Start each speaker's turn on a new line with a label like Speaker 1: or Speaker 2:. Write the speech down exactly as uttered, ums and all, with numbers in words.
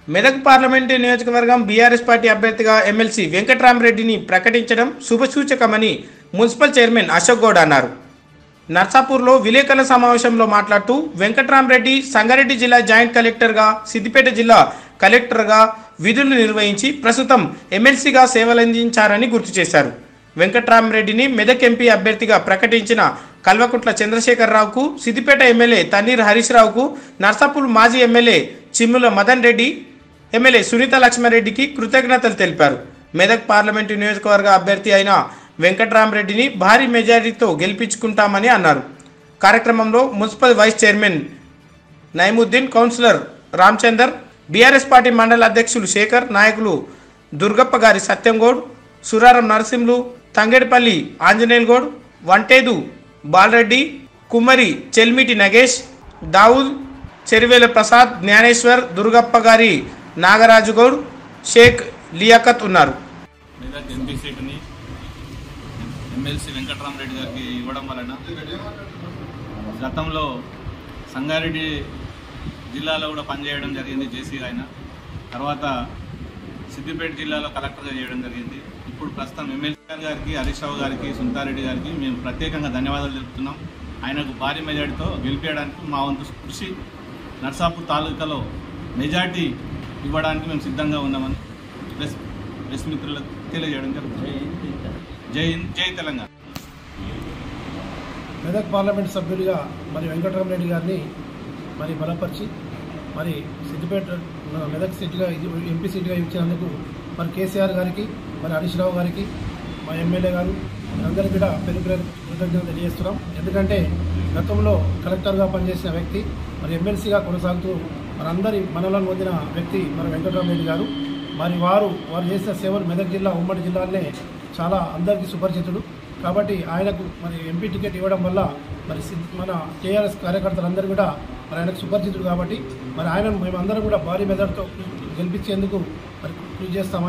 Speaker 1: Medak parliament నియోజకవర్గం BRS party అభ్యర్థిగా MLC వెంకట్రామరెడ్డిని ప్రకటించడం శుభసూచకమని మున్సిపల్ చైర్మన్ అశోక్ గౌడ్ అన్నారు. నర్సాపూర్లో విలేకరుల సమావేశంలో మాట్లాడుతూ వెంకట్రామరెడ్డి సంగారెడ్డి జిల్లా జాయింట్ కలెక్టర్గా, సిద్దిపేట జిల్లా కలెక్టర్గా విధులు నిర్వహించి ప్రస్తుతం ఎమ్మెల్సీగా సేవలందించారని గుర్తు చేశారు. వెంకట్రామరెడ్డిని మెదక్ ఎంపీ అభ్యర్థిగా ప్రకటించిన కల్వకుంట్ల చంద్రశేఖరరావుకు, సిద్దిపేట ఎమ్మెల్యే తన్నీర్ హరీష్ రావుకు, నర్సాపూర్ మాజీ ఎమ్మెల్యే చిమ్ముల మదన్ రెడ్డి, ఎమ్మెల్యే సునీత లక్ష్మారెడ్డికి కృతజ్ఞతలు తెలిపారు. మెదక్ పార్లమెంటు నియోజకవర్గ అభ్యర్థి అయిన వెంకట్రామరెడ్డిని భారీ మెజారిటీతో గెలిపించుకుంటామని అన్నారు. కార్యక్రమంలో municipal vice chairman Naimuddin, councillor Ramachandar, BRS party మండల అధ్యక్షులు శేఖర్, నాయకులు దుర్గప్ప గారి సత్యంగౌడ్, సురారం నరసింహులు, తంగేడిపల్లి ఆంజనేయుల్ గౌడ్, వంటేదు బాలరెడ్డి, కుమ్మరి చెల్మిటి నగేష్, దావుద్, చెరివేల ప్రసాద్, జ్ఞానేశ్వర్, దుర్గప్ప గారి నాగరాజు గౌడ్, షేక్ లియాకత్ ఉన్నారు.
Speaker 2: మెదక్ ఎంపీ సీటుని ఎమ్మెల్సీ వెంకట్రామరెడ్డి గారికి ఇవ్వడం వలన గతంలో సంగారెడ్డి జిల్లాలో కూడా పనిచేయడం జరిగింది జేసీ ఆయన. తర్వాత సిద్దిపేట జిల్లాలో కలెక్టర్గా చేయడం జరిగింది. ఇప్పుడు ప్రస్తుతం ఎమ్మెల్సీ గారికి, హరీష్ రావు గారికి, సుంతారెడ్డి గారికి మేము ప్రత్యేకంగా ధన్యవాదాలు తెలుపుతున్నాం. ఆయనకు భారీ మెజార్టీతో గెలిపేయడానికి మా వంతు కృషి, నర్సాపూర్ తాలూకాలో మెజార్టీ ఇవ్వడానికి మేము సిద్ధంగా ఉన్నామని ప్రెస్ ప్రెస్ మిత్రులకు తెలియజేయడం జరుగుతుంది. జై హింద్, జై తెలంగాణ.
Speaker 3: మెదక్ పార్లమెంట్ సభ్యుడిగా మరి వెంకట్రామరెడ్డి గారిని మరి బలపరిచి మరి సిద్దిపేట మెదక్ సీటుగా ఎంపీ సీటుగా ఇచ్చినందుకు మరి కేసీఆర్ గారికి, మరి హరీష్ రావు గారికి, మా ఎమ్మెల్యే గారు అందరికీ కూడా పేరు పేరు కృతజ్ఞతలు తెలియజేస్తున్నాం. ఎందుకంటే గతంలో కలెక్టర్గా పనిచేసిన వ్యక్తి మరి ఎమ్మెల్సీగా కొనసాగుతూ మరి అందరి మనలను పొందిన వ్యక్తి మరి వెంకట్రామరెడ్డి గారు. మరి వారు వారు చేసిన సేవలు మెదక్ జిల్లా, ఉమ్మడి జిల్లాలోనే చాలా అందరికీ సుపరిచితుడు. కాబట్టి ఆయనకు మరి ఎంపీ టికెట్ ఇవ్వడం వల్ల మరి మన టీఆర్ఎస్ కార్యకర్తలందరూ కూడా మరి ఆయనకు సుపరిచితుడు. కాబట్టి మరి ఆయనను మేమందరం కూడా భారీ మెజార్టీతో గెలిపించేందుకు మరి కృషి చేస్తామని